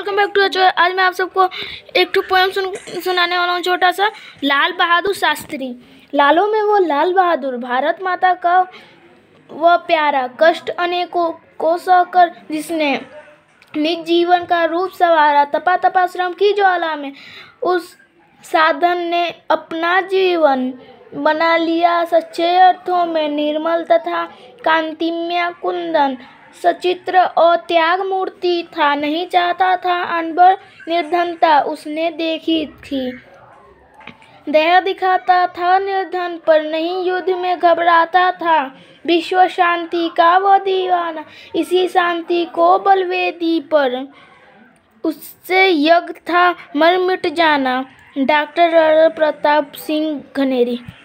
Welcome back to जो। आज मैं आप सबको एक ठो पोएम सुनाने वाला हूँ, छोटा सा। लाल बहादुर शास्त्री। लालों में वो लाल बहादुर, भारत माता का वह प्यारा, कष्ट अनेकों को सहकर जिसने निज जीवन का रूप संवारा। तपा तपा श्रम की ज्वाला में उस साधन ने अपना जीवन बना लिया सच्चे अर्थों में निर्मल तथा कांतिमय कुंदन। सचित्र और त्याग मूर्ति था, नहीं चाहता था अनबर निर्धनता उसने देखी थी। दया दिखाता था निर्धन पर, नहीं युद्ध में घबराता था। विश्व शांति का वो दीवाना, इसी शांति को बलवेदी पर उससे यज्ञ था मर मिट जाना। डॉक्टर प्रताप सिंह घनेरी।